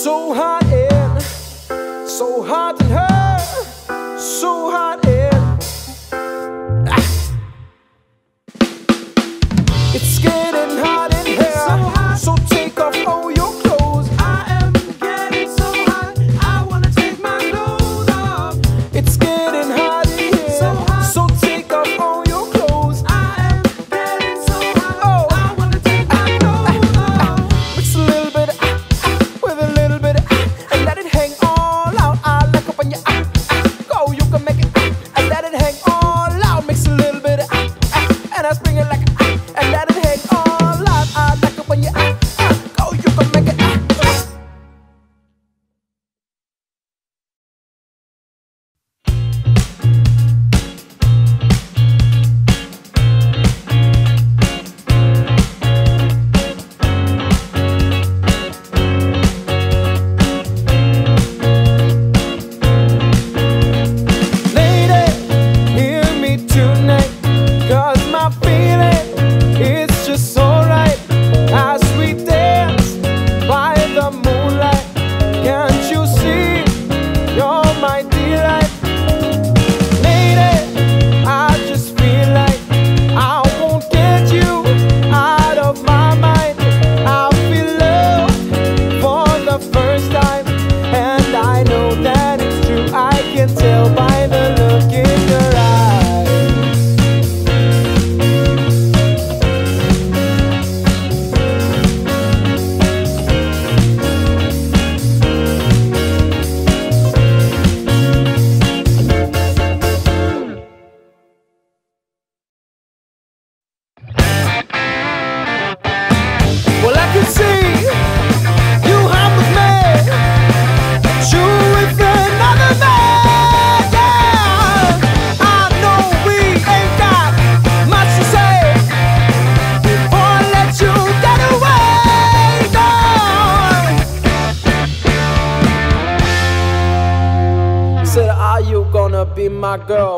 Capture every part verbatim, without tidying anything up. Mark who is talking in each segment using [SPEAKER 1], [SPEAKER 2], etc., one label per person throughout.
[SPEAKER 1] So hot in, so hot in her, so hot in. Ah. It's getting hot in here, so, hot. So take off all your clothes. I am getting so hot, I wanna take my clothes off. It's getting hot in here, so, hot. So take off all your clothes. I am getting so hot, oh. I wanna take my clothes ah, off. Ah, ah. Mix a little bit ah, ah, with a little bit ah, and let it hang all out. I like up on your ah, ah. Go, you can make it ah, and let it hang all out. Mix a little bit ah, ah, and I spring it like ah, and let it hang all out. I like it when you ah, ah. Go, you can make it ah, ah. Lady, hear me tonight, 'cause my feeling is just so right. As we dance by the moonlight, can't you see you're my delight? Lady, I just feel like I won't get you out of my mind. I feel love for the first time, and I know that it's true. I can tell by the look in your eyes. Well, I can see you home with me, but you with another man. Yeah, I know we ain't got much to say before I let you get away. No. Said, are you gonna be my girl?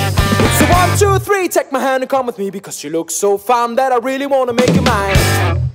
[SPEAKER 1] So one, two, three, take my hand and come with me, because you look so fine that I really wanna make you mine.